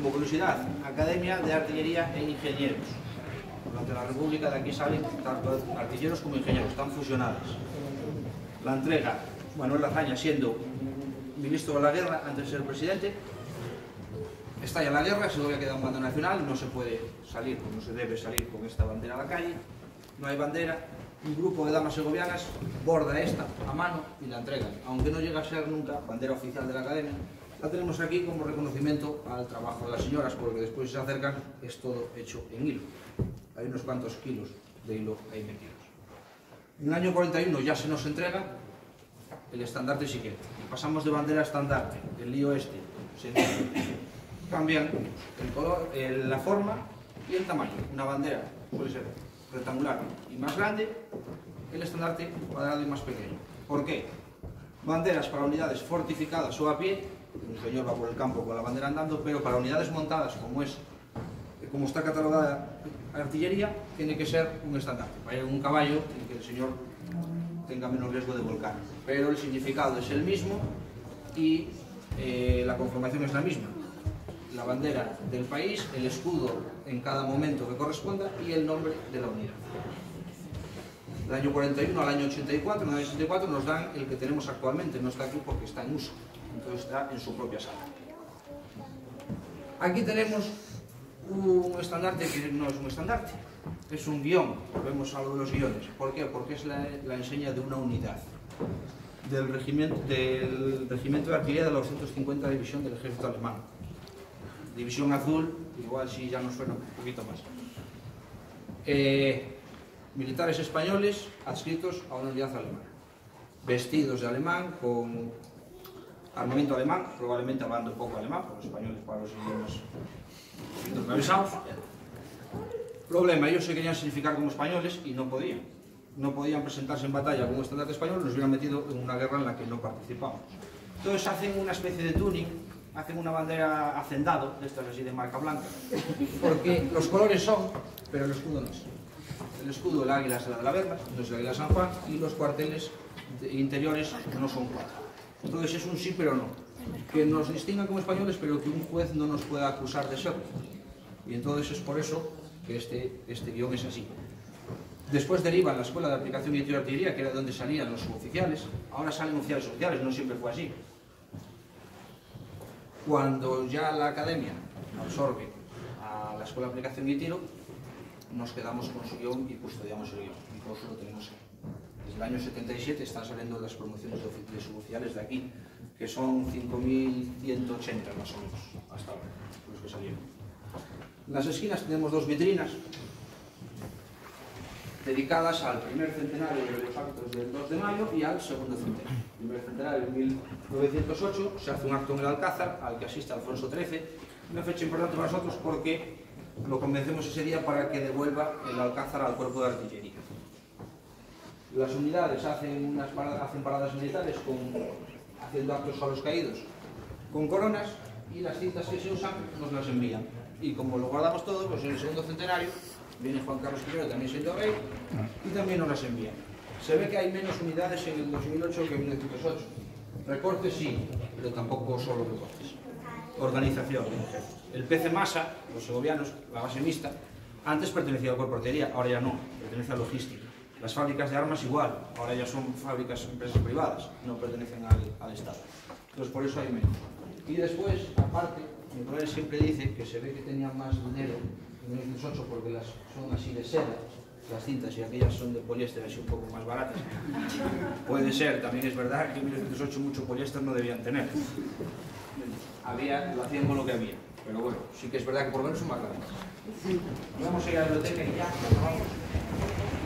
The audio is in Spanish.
como curiosidad, Academia de Artillería e Ingenieros. Durante la República de aquí salen tanto artilleros como ingenieros, están fusionadas. La entrega Manuel Azaña siendo ministro de la guerra antes de ser presidente. Estalla la guerra, Segovia queda un bando nacional, no se puede salir, no se debe salir con esta bandera a la calle, no hay bandera. Un grupo de damas segovianas borda esta a mano y la entregan, aunque no llega a ser nunca bandera oficial de la Academia. La tenemos aquí como reconocimiento al trabajo de las señoras, porque después se acercan, es todo hecho en hilo. Hay unos cuantos kilos de hilo ahí metidos. En el año 41 ya se nos entrega el estandarte siguiente. Pasamos de bandera a estandarte, el lío este. Se cambian el color, la forma y el tamaño. Una bandera puede ser rectangular y más grande, el estandarte cuadrado y más pequeño. ¿Por qué? Banderas para unidades fortificadas o a pie, el señor va por el campo con la bandera andando, pero para unidades montadas, como está catalogada artillería, tiene que ser un estandarte, para ir un caballo y que el señor tenga menos riesgo de volcar. Pero el significado es el mismo y la conformación es la misma. La bandera del país, el escudo en cada momento que corresponda y el nombre de la unidad. Del año 41 al año 84, en el año 84 nos dan el que tenemos actualmente, no está aquí porque está en uso, entonces está en su propia sala. Aquí tenemos un estandarte que no es un estandarte, es un guión, volvemos a lo de los guiones. ¿Por qué? Porque es la enseña de una unidad del regimiento de artillería de la 250 División del Ejército Alemán. División azul, igual si ya nos suena un poquito más. Militares españoles adscritos a una unidad alemana, vestidos de alemán, con armamento alemán, probablemente hablando poco alemán, porque los españoles para los idiomas atravesados. Problema, ellos se querían significar como españoles y no podían. No podían presentarse en batalla con un estandarte español, nos hubieran metido en una guerra en la que no participamos. Entonces hacen una especie de tuning, hacen una bandera hacendado, de estas así de marca blanca, porque los colores son, pero el escudo no es. El escudo, el águila es la de la Vernas, entonces el águila de San Juan, y los cuarteles interiores no son cuatro. Entonces es un sí pero no, que nos distingan como españoles, pero que un juez no nos pueda acusar de serlo. Y entonces es por eso que este guión es así. Después deriva la Escuela de Aplicación y Tiro de Artillería, que era de donde salían los suboficiales. Ahora salen oficiales oficiales, no siempre fue así. Cuando ya la Academia absorbe a la Escuela de Aplicación y Tiro, nos quedamos con su guión y custodiamos el guión. Y por eso lo tenemos aquí. Desde el año 77 están saliendo las promociones de suboficiales de aquí, que son 5.180 más o menos, hasta ahora, los que salieron. En las esquinas tenemos dos vitrinas dedicadas al primer centenario de los actos del 2 de mayo y al segundo centenario. El primer centenario, en 1908, se hace un acto en el Alcázar, al que asiste Alfonso XIII, una fecha importante para nosotros porque lo convencemos ese día para que devuelva el Alcázar al cuerpo de artillería. Las unidades hacen paradas militares haciendo actos a los caídos con coronas y las cintas que se usan nos las envían. Y como lo guardamos todo, pues en el segundo centenario viene Juan Carlos I, también siendo rey, y también nos las envían. Se ve que hay menos unidades en el 2008 que en 1908. Recortes sí, pero tampoco solo recortes. Organización. El PC Masa, los segovianos, la base mixta, antes pertenecía al cuerpo de artillería, ahora ya no, pertenece a logística. Las fábricas de armas igual, ahora ya son fábricas, empresas privadas, no pertenecen al Estado. Entonces por eso hay menos. Y después, aparte, mi padre siempre dice que se ve que tenían más dinero en 1908 porque son así de seda, las cintas, y aquellas son de poliéster así un poco más baratas. Puede ser, también es verdad que en 1908 mucho poliéster no debían tener. Lo hacían con lo que había, pero bueno, sí que es verdad que por lo menos son más grandes. Vamos a ir a la biblioteca y ya, vamos.